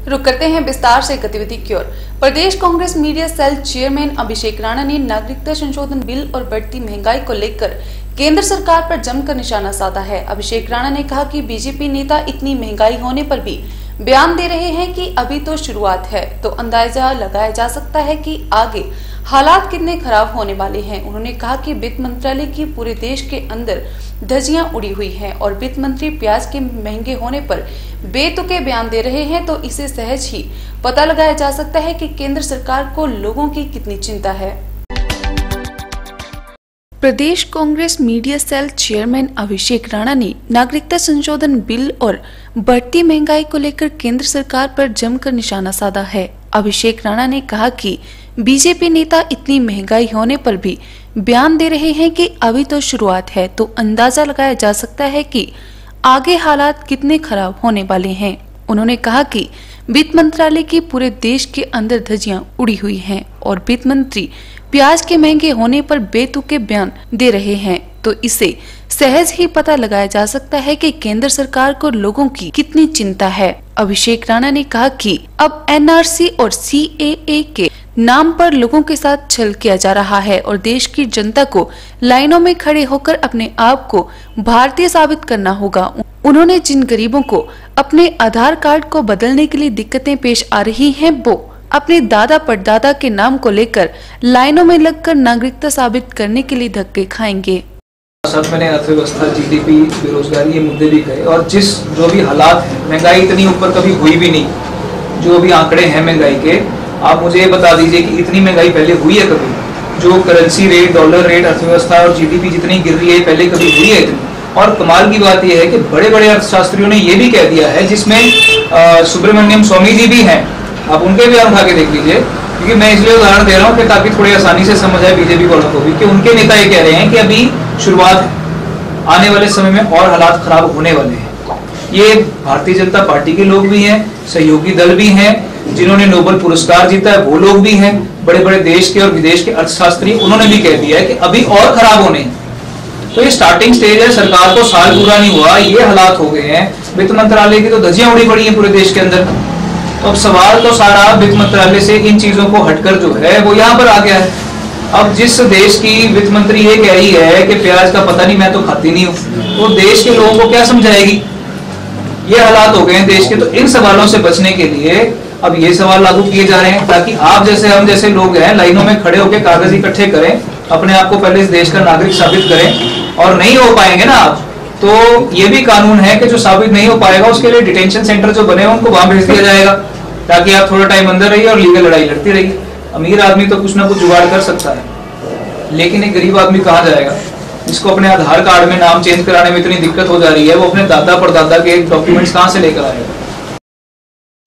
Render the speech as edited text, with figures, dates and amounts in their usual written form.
रुक करते हैं विस्तार से गतिविधि की ओर। प्रदेश Congress media cell chairman Abhishek Rana ने नागरिकता संशोधन बिल और बढ़ती महंगाई को लेकर केंद्र सरकार पर जमकर निशाना साधा है। अभिषेक राणा ने कहा कि बीजेपी नेता इतनी महंगाई होने पर भी बयान दे रहे हैं कि अभी तो शुरुआत है, तो अंदाजा लगाया जा सकता है कि आगे हालात कितने खराब होने वाले हैं। उन्होंने कहा कि वित्त मंत्रालय की पूरे देश के अंदर धज्जियां उड़ी हुई हैं और वित्त मंत्री प्याज के महंगे होने पर बेतुके बयान दे रहे हैं, तो इसे सहज ही पता लगाया जा सकता है कि केंद्र सरकार को लोगों की कितनी चिंता है। प्रदेश Congress media cell chairman Abhishek Rana ने नागरिकता संशोधन बिल और बढ़ती महंगाई को लेकर केंद्र सरकार पर जमकर निशाना साधा है। अभिषेक राणा ने कहा कि बीजेपी नेता इतनी महंगाई होने पर भी बयान दे रहे हैं कि अभी तो शुरुआत है, तो अंदाजा लगाया जा सकता है कि आगे हालात कितने खराब होने वाले हैं। उन्होंने कहा कि वित्त मंत्रालय की पूरे देश के अंदर धज्जियां उड़ी हुई हैं और वित्त मंत्री प्याज के महंगे होने पर बेतुके बयान दे रहे हैं, तो इसे सहज ही पता लगाया जा सकता है कि केंद्र सरकार को लोगों की कितनी चिंता है। अभिषेक राणा ने कहा कि अब एनआरसी और सीएए के नाम पर लोगों के साथ छल किया जा रहा है और देश की जनता को लाइनों में खड़े होकर अपने आप को भारतीय साबित करना होगा। उन्होंने जिन गरीबों को अपने आधार कार्ड को बदलने के लिए दिक्कतें पेश आ रही हैं, वो अपने दादा परदादा के नाम को लेकर लाइनों में लगकर नागरिकता साबित करने के लिए धक्के खाएंगे। सब मैंने अर्थव्यवस्था, जीडीपी, बेरोजगारी, ये मुद्दे भी कहे और जो भी हालात हैं, महंगाई इतनी ऊपर कभी हुई भी नहीं। जो भी आंकड़े हैं महंगाई के, आप मुझे ये बता दीजिए कि इतनी महंगाई पहले हुई है कभी? जो करेंसी रेट, डॉलर रेट, अर्थव्यवस्था और जीडीपी जितनी गिर रही है पहले कभी हुई है इतनी? और कमाल की बात यह है कि बड़े बड़े अर्थशास्त्रियों ने ये भी कह दिया है, जिसमें सुब्रमण्यम स्वामी जी भी हैं, आप उनके बयान उठा के देख लीजिए, क्योंकि मैं इसलिए उदाहरण दे रहा हूँ कि ताकि थोड़ी आसानी से समझ आए बीजेपी वालों को भी कि उनके नेता ये कह रहे हैं कि अभी शुरुआत है, आने वाले समय में और हालात खराब होने वाले हैं। ये भारतीय जनता पार्टी के लोग भी हैं, सहयोगी दल भी हैं, जिन्होंने नोबेल पुरस्कार जीता है वो लोग भी हैं, बड़े बड़े देश के और विदेश के अर्थशास्त्री, उन्होंने भी कह दिया है कि अभी और खराब होने हैं। तो ये स्टार्टिंग स्टेज है, सरकार को साल पूरा नहीं हुआ, ये हालात हो गए हैं। वित्त मंत्रालय की तो धज्जियां उड़ी पड़ी हैं पूरे देश के अंदर। तो अब सवाल तो सारा वित्त मंत्रालय से इन चीजों को हटकर जो है वो यहाँ पर आ गया है। अब जिस देश की वित्त मंत्री ये कह रही है कि प्याज का पता नहीं, मैं तो खाती नहीं हूँ, तो देश के लोगों को क्या समझाएगी? ये हालात हो गए हैं देश के। तो इन सवालों से बचने के लिए अब ये सवाल लागू किए जा रहे हैं ताकि आप जैसे हम जैसे लोग हैं लाइनों में खड़े होकर कागज इकट्ठे करें, अपने आप को पहले इस देश का नागरिक साबित करें। और नहीं हो पाएंगे ना आप, तो ये भी कानून है कि जो साबित नहीं हो पाएगा उसके लिए डिटेंशन सेंटर जो बने उनको वहां भेज दिया जाएगा, ताकि आप थोड़ा टाइम अंदर रहिए और लीगल लड़ाई लड़ती रहिए। अमीर आदमी तो कुछ ना कुछ जुगाड़ कर सकता है, लेकिन एक गरीब आदमी कहाँ जाएगा? जिसको अपने आधार कार्ड में नाम चेंज कराने में इतनी दिक्कत हो जा रही है, वो अपने दादा परदादा के डॉक्यूमेंट्स कहाँ से लेकर आएगा?